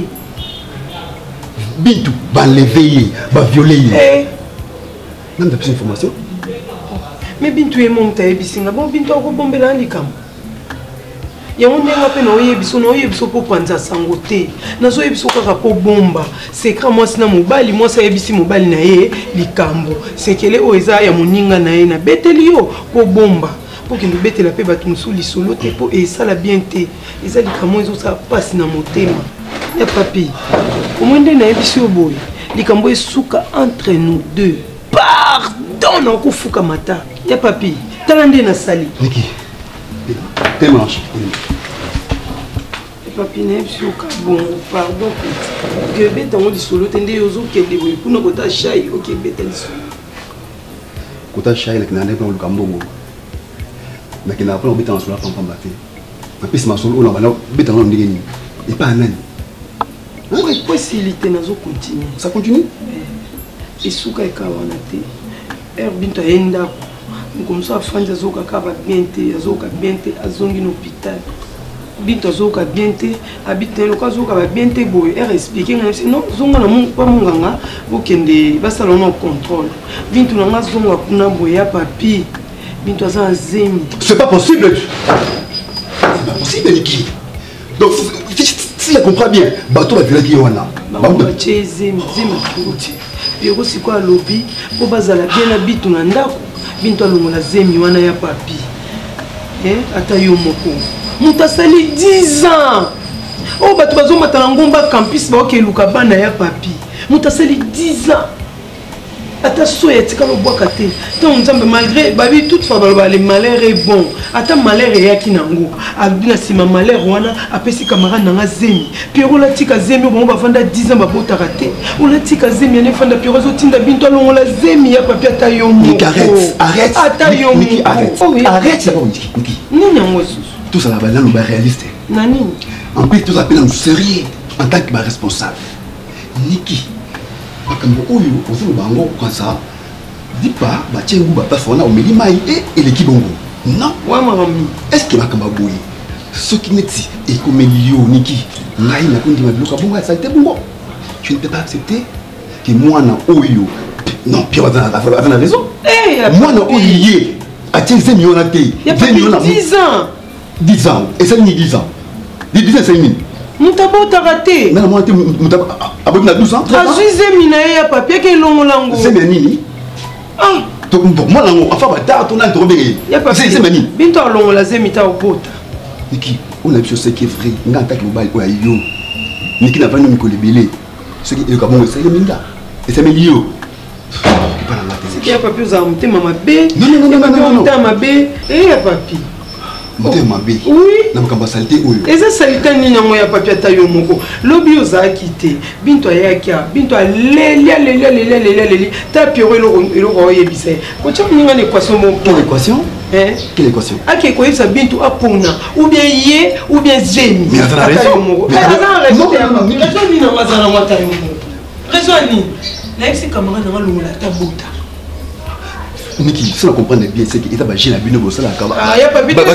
Bintu ba enlever, ba violer.
Eh.
N'a pas plus d'informations.
Mais bintu e monta e bisinga bon bintu ko bombela ndikam. Ya on ndenga pe na oyebiso na oyebiso po panza sango te nazo yebiso kaka po bomba secret moi sina mobali moi sa yebisi mobali na ye likambo sekele o eza ya moninga na ye na beteli yo po bomba po kende betela pe batu musuli solo te po esala bien te eza likambo ezo sa pasi na motema ya papi omwende na yebisi yo boye likambo esuka entre nous deux pardon na kofuka mata ya papi tala nde na sali
Niki tes manches.
Papi n'est sur bon pardon que bête on dit solo tende yozo kende boy pour no kota chai OK bête solo
kota chai na kinande ko lukambo na kina ko bête en solo pam pam baté na pisse ma solo na bana bête on ndenge ni et pas nani
oui possibilité nazo continuer
ça continue
et suka e kawana te herbinto enda comme ça fanja zoka kaba biente azoka biente azongi no hôpital binto azoka biente habite lo kazoka ba biente boy er expliquer non zonga na mon pas monganga bokende basala no contrôle binto na zonga kuna boya papi binto aza zemi
c'est pas possible c'est pas possible Niki donc si je comprends bien bateau va violer qui wana
ba che zemi zemi tuti biro sikwa lobby po bazala bien na bitu na ndako binto alongola zemi wana ya papi eh ata yo moko mutasali dix ans oh bato bazomata na ngomba campus ba okeluka bana ya papi mutasali dix ans ata soya tika lobwaka te donc nzambe malgré babi toute fois baloba le malheur est bon ata malheur eyaki nango alobi na nsima malheur wana apesi camarade nanga zemi Pierrot olatika zemi bango bafanda dix ans babotaka te olatika zemi ane fanda Pierrot azotinda binto alongola zemi ya papi ata yo moko ata yo moko arrête nini yango susu
tozala banano baréaliste
na nini
en plus tozala mpe nanu sérieux en tant que baresponsable niki makambo oyo ozoloba yango kwanza dipa batie ngu baplace wana omeli mai e eleki bongo non est-ce que makambo boye soki neti ekomeli yo niki ngai nakondima biloko bongo ya salite bongo tu ne peux pas accepter que mwana oyo non Pierre aza na raison mwana oyo ye atie zemi wana te zemi wana
dix ans
dix ans esali ni dix ans dix ans esali nini
mutabotaka te
nana mwana te aboki na douze ans
azwi zemi na ye ya papier ke elongolango
zemi ya nini mwana yango afa batara tonani tokobenge zemi ya nini
binto alongola zemi ta obota
niki oyo na biso seki vrai nga ntaki mobali oyo ayo niki na vandi mikolo ebele soki eyoka bongo esali minga esameli yo
ya papi ozala motema mabe motema mabe eya papi
motema mabe na makambo ya salite oyo
eza salite nini yango ya papi ata yo moko lobi ozalaki te binto ayaki a binto aleli aleli aleli aleli aleli ta Pierrot eloko oyebisa ye kotia koninga na équation moko
quelle équation quelle équation
ake koyebisa binto apona ou bien ye ou bien zemi
mais aza na raison
moko raison nini yango aza nango ata yo moko raison nini nayebisi camarade nanga longola ata bota
Niki, si on comprend bien, c'est qu'il y a des gens qui ont fait la caméra.
Ah, il y a pas de temps.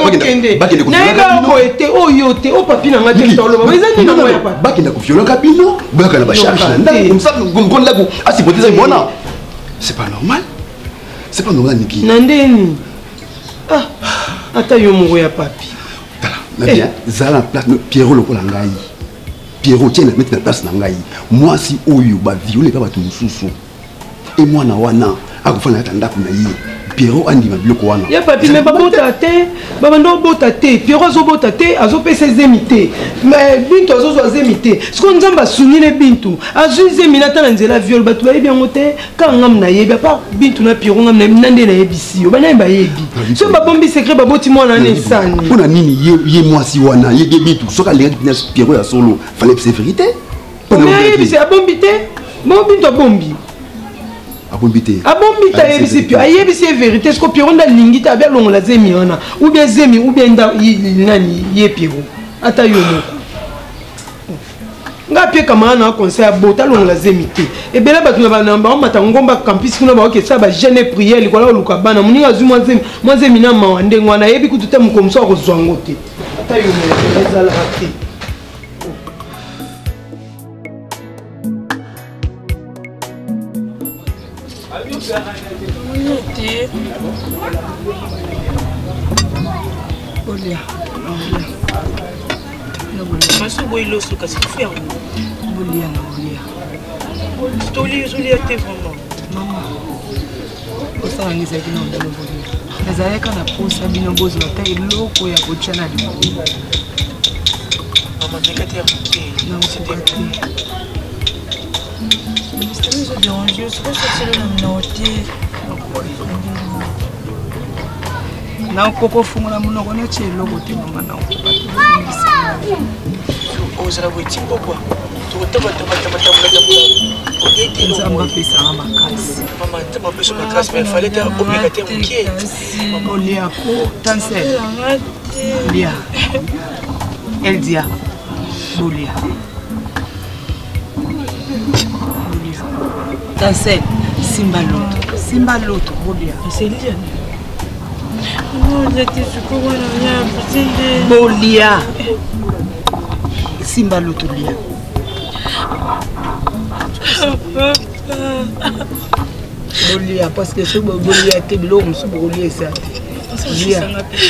Il oh yo te oh papi na ngati tolo. Mais ça ni na moi pas.
Baki na kufiola kabino, baka na bacharge. Comme ça, comme là, ah c'est peut-être bon. C'est pas normal. C'est pas normal Niki.
Nandeni. Ah, ata yo mo ya papi.
Voilà. Bien, zala place Pierrot lokola ngai. Pierrot tient la mettre la place na ngai. Moi si oyo ba violer pas bato mususu. Et moi na wana akufana ata ndako na ye Pierrot andima biloko wana
ya papi me babota te babando bota te Pierrot azobota te azopesa zemi te mais bintu azozwa zemi te siko nzamba sunile bintu azwi zemi na tana nzela viol batu bayebi yango te ka ngam na yebi pa bintu na Pierrot ngam na nande na yebisi yo bana ba yebi so babombi secret baboti mwana na esani
pona nini ye ye mwasi wana ye bintu soka lenga kina Pierrot ya solo fallait c'est vérité
pona yebi c'est abombi te mo bintu abombi
abombité
abombita yebisi pio ayebisi vérité est-ce que Pierrot nda lingita avec longola zemi wana ou bien zemi ou bien nda nani ye Pierrot ata yo moko nga pie kama na conseil abota longola zemi te ebela batu na banamba mata ngomba campus kuna ba okesa ba jeune prière likola oluka bana muninga zuma zemi mo zemi na mawande ngwana yebi kututa mukomso ko zwango te ata yo moko ezala te
Olha, olha. Mas eu vou ir lá se você fizer. Olha, olha. Estou ali, estou ali até vraiment. Maman. Osa wangiza kina ndalo voli. Nazaleka na posa bino bozo atai loko ya kochana li. Maman, nekati ya kuke. Na usipate. Je suis dérangée, je suis sortie de la note. Na ukoko fungula munoko na chelo kote mama na ukopata. Ozala bwiti pokwa. Tukotaba taba taba taba taba. Oyete lo. Nzamba pesa ngama kasi. Mama ntama pesa makasi mais fallait ta obligate mukie. Mama lia ko tansel. Lia. Eldia. Bolia. Tansel. Simba loto. Simba loto bolia. C'est Elia. Bolia. Simba loto lia. Bolia parce que ce bolia était l'homme sous bolia ça. Lia.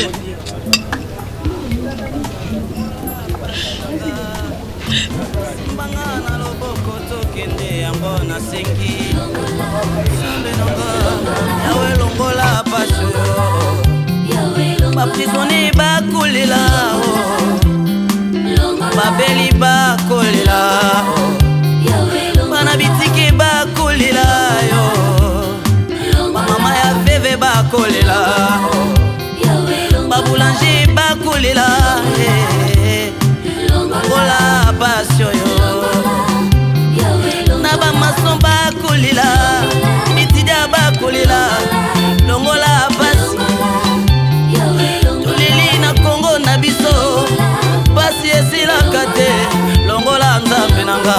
Baprisonniers bakolela babeli bakolela bana bitiki bakolela yo bakolela longola pasi oyo na bamason bakolela bitida bakolela longola pasi toleli na kongo na biso pasi esilaka te longola nzambe nanga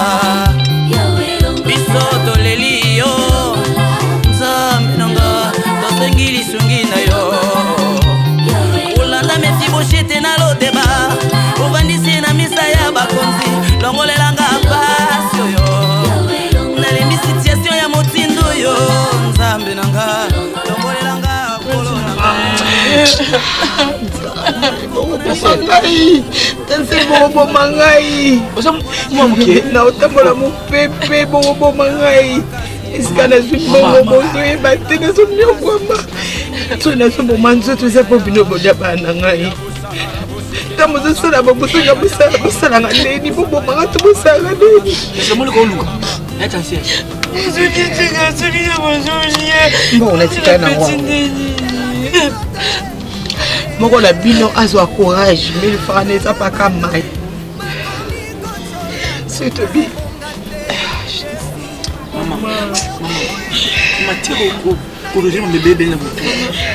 biso toleli yo nzambe nanga tosengi lisungi na yo olanda Mephibosheth na lodeba ovandisi na misa ya bakonzi longolelanga pasi oyo nalembi situation ya motindo yo nzambe nanga longolelanga kolo nanga
mangai tanse bobo mangai na otambola mopepe bobo mangai esika nazwi bongo bozoyeba te nazonyokwama so nazoboma nzoto eza mpo bino bolia bana na ngai ta mozosala bobosanga bosala bosalanga ndeni bobomanga to bosalanga ndeni onatika nango moko na bino azwa courage mille francs eza paka mai sotobi matiro corriger mon bébé na moto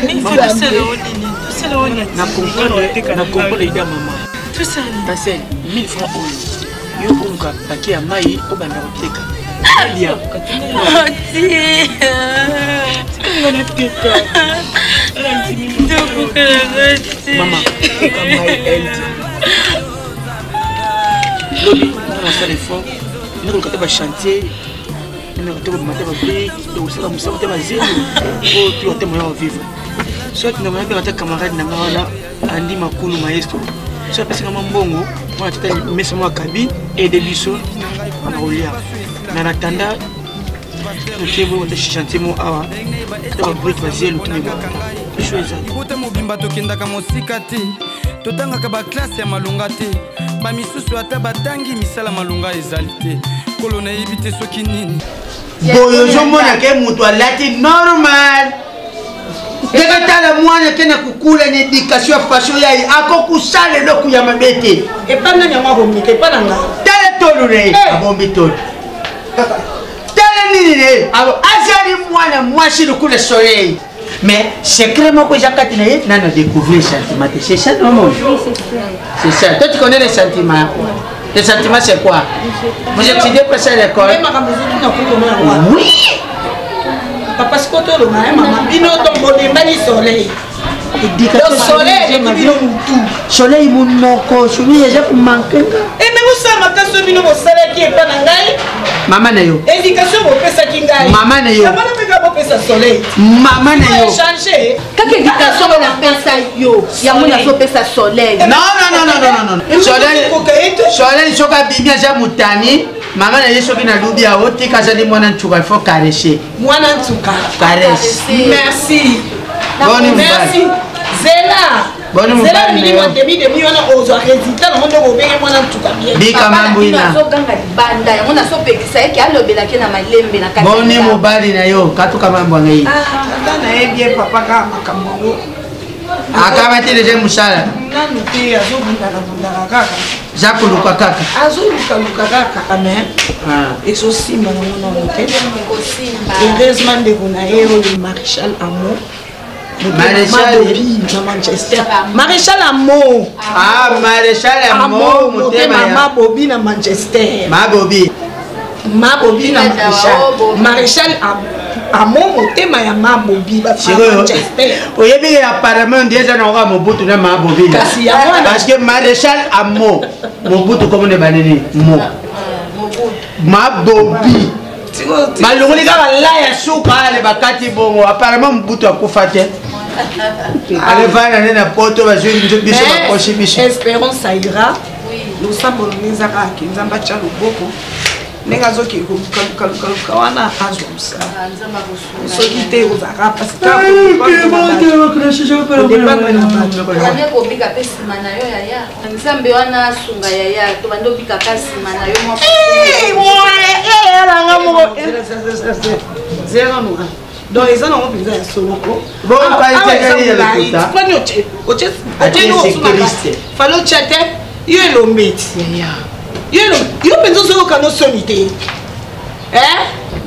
na comprendre na comprendre ida mama tout ça passer mille francs yo onka paquet ya mai obanda koteka alia ati ngana teka mama mai eldi lobi na salle fort nous on va chanter nous on va mater babi donc ça comme ça on va zéro pour piloter moyen vivre soit nous on va camarade na ngana andi makulu maestro soit parce que mbongo on a tata mesa mo cabine et de biso on rolia na natanda nous tebo de chanter mo awa to brique vas-y le tout choisa
kuta mobimba tokendaka mosika te totangaka ba classe ya malunga te ba misusu ata batangi misala malunga ezali te kolo na yebi te soki nini
boyo zomona ke mutu alati normal deka tala mwana kena kukula na éducation ya fashion ya akokusala loku ya mabete
epanga nyama bombi ke pananga
tala tolu re abombi tolu tala nini re abo azali mwana mwashi lokule soleil. Mais secret moi que Jacques Tinaye n'a pas découvert les sentiments. C'est ça non mon? C'est ça. Toi tu connais les sentiments. Les sentiments c'est quoi? Vous étudiez pour ça à l'école? Oui.
Papa c'est quoi toi le maman? Bino ton bonnet bani soleil. Le soleil est
soleil mon noko, soleil déjà pour manquer.
Et mais vous savez maintenant ce bino soleil qui est pas nangai.
Maman na yo.
Éducation vous pesa kingai.
Maman na yo.
Maman na pesa vous pesa soleil.
Maman na yo.
Changer.
Quand éducation on a pesa yo, ya mon a pesa soleil.
Non non non non non non. Soleil. Soleil soka bibia ja mutani. Maman na yo soki na lubi a oti kazali mwana ntuka faut caresser.
Mwana ntuka.
Caresse.
Merci.
Bonne
merci. Zela.
Bonne
Zela mini mo demi demi on a ozo résultat na mondo obenge mwana ntuka bien.
Bika mambo ina.
So ganga banda ya mona so pekisa yake alobela ke na malembe na kati.
Boni mobali na yo katuka mambo ngai.
Ah, tata na ebie papa ka makambo.
Akaba tele je musala.
Nanu te azo bunda na bunda kaka.
Jacques Luka kaka.
Azo Luka Luka kaka amen. Ah. Eso simba na mona mote. Heureusement de kuna ero le maréchal Amo.
Maréchal
de Manchester. Maréchal Amo.
Ah, Maréchal Amo,
motema ma Bobi na Manchester.
Ma Bobi.
Ma Bobi na Maréchal. Maréchal Amo motema ya ma Bobi ba Manchester.
Oyebi apparemment déjà na nga Mobutu na ma Bobi. Parce que Maréchal Amo Mobutu comme ne banini mo. Ma Bobi. Malongoli kaka la ya suka ale bakati bongo apparemment Mobutu akufate. Allez va na na poto ba jeu njo biso ba poche biso.
Espérons ça ira. Nous sommes nza ka kinzamba cha luboko. Nenga zoki ko kalu kalu kawana azumsa. Soki te uzaka parce que
ko ba crash je pas le ya ko bika pesi mana yo ya ya. Nzambe wana sunga ya ya to bando bika kasi mana yo mo.
Eh moi eh ala ngamo. Zero no.
donc les gens n'ont besoin de soloko.
Bon, pas intégrer le quota.
Prenez au tché, au tché, au tché, au tché, fallait chatter. Il est le métier. Il est le, il est besoin de ce qu'on a solité. Hein?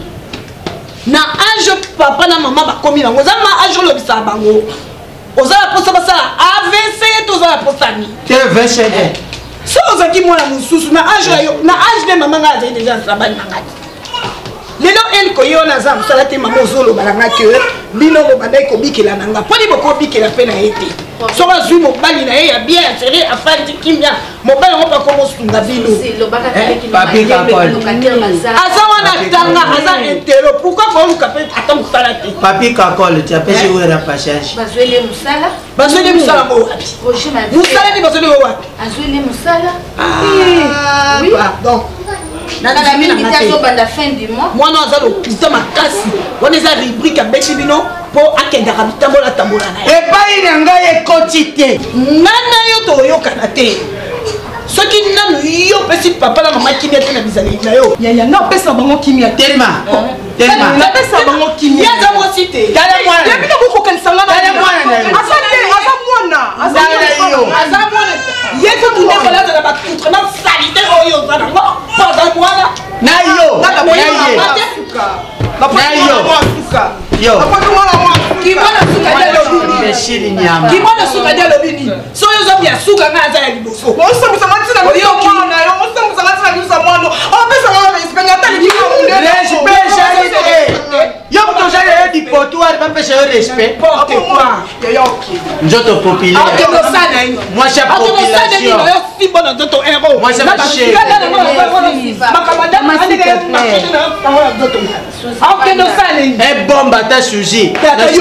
Na âge papa na maman ba komi na ngoza ma âge lo bisa bango. Oza la posa ba sala A V C to za la posa ni.
Tu es vingt-cinq.
So oza ki mwana mususu na âge yo na âge de maman nga déjà sabani na ngati. Lelo el ko yo na za musala te maman ozolo balanga ke bino bo bandai ko bikela nanga. Poni boko bikela pe na ete. So ba zui mobali na ye ya bien ya seré afandi kimia mobali ngo pa ko mosunga bino.
Papi kakol.
Aza wana tanga aza intero pourquoi ko luka pe ata musala te.
Papi kakol tu as pêché où era passage.
Bazwele musala.
Bazwele musala mo wapi. Musala ni bazwele wapi.
Azwele musala.
Ah oui. Donc
nana la mingi tazo banda fin du mois.
Moi non azalo pita makasi. Wana za rubrique abeti bino po akenda ka bitambola tambola na.
E pa ina ngai ekoti te.
Nana yo to yo kana te. Soki nanu yo pesi papa na mama kimia te na bizali na yo. Ya ya non pesa bango kimia tellement. Tellement. Na pesa bango kimia. Ya za mo cité. Dala mwana. Ya bino ko kansanga na. Dala mwana. Asa te asa mwana. Asa yo. Asa mwana. Yeso tunde kola za ba kutre na salite oyo za na. Pada mwana. Na yo. Na yo. Na yo. Yo. Kimwana suka dia lobini.
Beshiri nyama.
Kimwana suka dia lobini. So yo zo bia suka nga za ya liboso.
Osa musamati na yo mwana yo. Osa musamati na yusa mwana. O pesa mwana respect ngata ni kiko munde.
Respect charité. Yo ko jale di potoir ba pesa yo respect.
Porte quoi? Yo yo ki.
Njoto populaire.
Ate no sana ni.
Moi cha population.
Yo si bona njoto héros.
Moi cha marché.
Makamada mandike marché na pamola njoto. Ate no sana ni.
E bomba ta suji.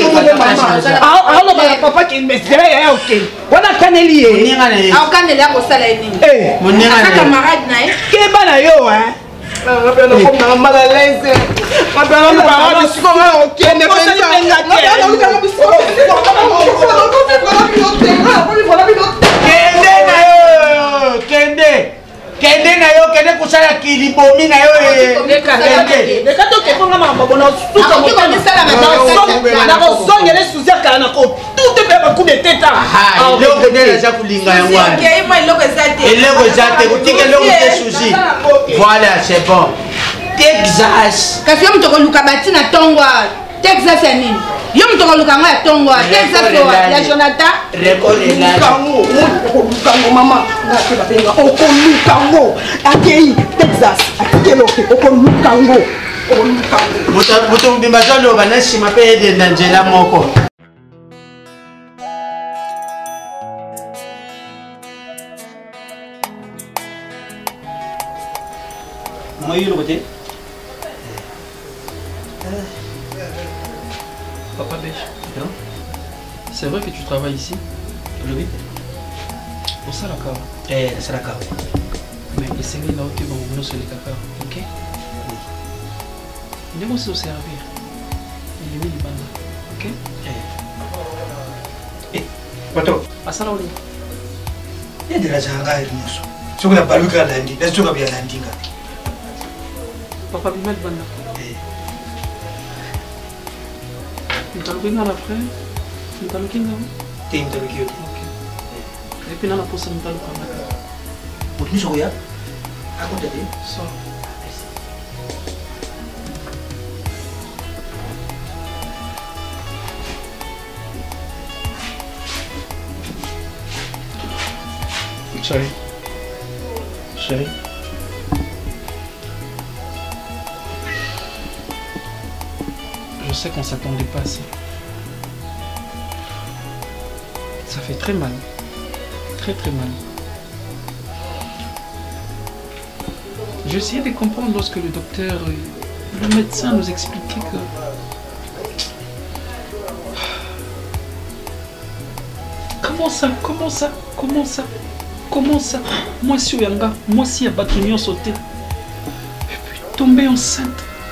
Ah ah papa qui me sera ya OK. Wana kaneli ye.
Moninga na ye.
Ah kaneli ya ko sala ni.
Eh,
moninga na ye.
Camarade na ye.
Ke bana yo hein.
Rappelle le comme mal à l'aise. Rappelle le parole de ce qu'on a OK ne pas ça.
Kende na yo. Kende. Kende na yo kende kusala kilibomi na yo eh. Kende.
De kato ke ponga mama bona suka mo ko sala na na ko songa le suzia kala na ko tout te ba coup de tête.
Ah, leo kende na ja kulinga yango.
Ki ai mai loko zate.
Elego zate kutike leo te suji. Voilà, c'est bon. Texas.
Kasi yo mtoko luka bati na tongwa. Texas ya nini? Yo mtoko luka nga ya tongwa. Texas ya Jonathan.
Rekolela.
Kango, kango mama. Na ke ba benga oko lukango. Akei Texas. Akelo ke oko lukango. Oko lukango.
Muto muto mbimba zalo banashi mape de nanjela moko.
Moi le côté.
Papa Bêche, c'est vrai que tu travailles ici?
Oui.
Pour ça la cave.
Eh, c'est la cave.
Mais essayez là que bon, nous sommes les caca, ok? Oui. Nous aussi au servir. Il est mis les bandes, ok?
Eh. Eh, pato.
Asala oli.
Il y a de la janga et nous. Ce qu'on a pas lu qu'à lundi, est-ce qu'on a bien lundi?
Papa Bimel Banda. Mtalukinga na frère. Mtalukinga.
T'es mtalukinga.
OK. Et puis là la posa mtalukanga.
Pour nous soya. À côté de
ça.
Chérie. Chérie.
Je sais qu'on s'attendait pas à ça. Ça fait très mal. Très très mal. J'ai essayé de comprendre lorsque le docteur, le médecin nous expliquait que... Comment ça? Comment ça? Comment ça? Comment ça? Moi si Oyanga, moi si à Batunion sauté. Et puis tomber enceinte.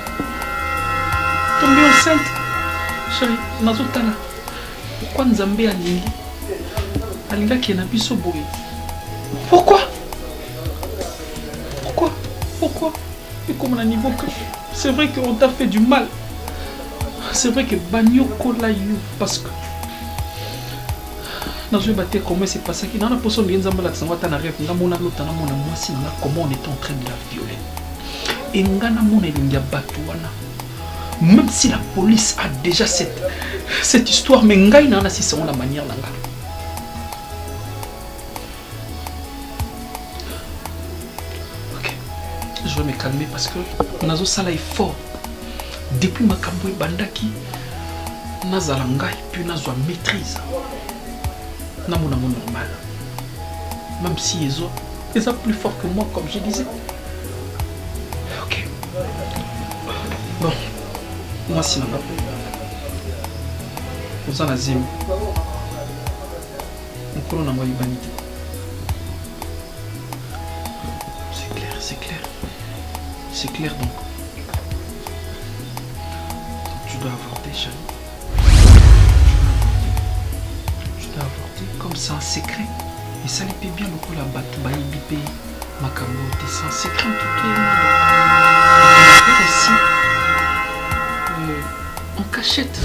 Tomber enceinte. Chérie, nazotala. Pourquoi Nzambe alingi? Alinga qui n'a plus bourré. Pourquoi? Pourquoi? Pourquoi? Et comme on a niveau que c'est vrai qu'on t'a fait du mal. c'est vrai que banyoko la you parce que dans une bataille comment c'est passé qui dans la position de nzamba la tsangwa tana rêve nga mona lota na mona mwasi nga comment on est en train de la violer et nga na mona linga batwana même si la police a déjà cette cette histoire mais nga ina na si c'est la manière là nga OK je vais me calmer parce que nazo sala effort depuis ma kambo bandaki nazala ngai puis nazwa maîtrise na mon amour normal même si ils ont ils sont plus forts que moi comme je disais. OK bon moi si nanga vous en azim on na moi ibanité c'est clair c'est clair c'est clair donc tu dois avorter Chani. Tu dois avorter comme ça en secret. Et ça les paie bien le coup la batte baïbipé makambo c'est en secret en tout cas moi donc aussi euh, en cachette.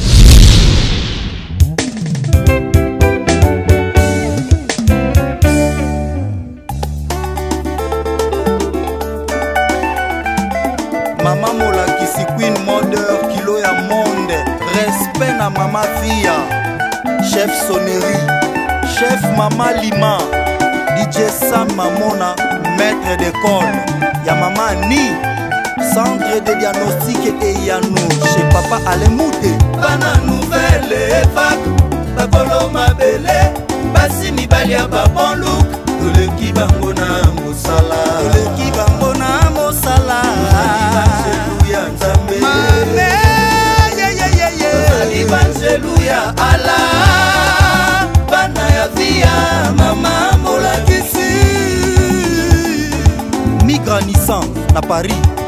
Maman molakisi Queen Mother kilo ya monde respect na mama Fia chef sonnerie chef mama Lima D J Sam Mamona maître d'école ya mama Ni centre de diagnostic et yano chez papa Alemouté bana nouvelle époque bakolo mabele basi mibali ya babon look toleki bango na mosala toleki bango na mosala ya nzambe mame ye ye ye ye Alléluia Allah bana ya via mama molakisi Migra Nissan na Paris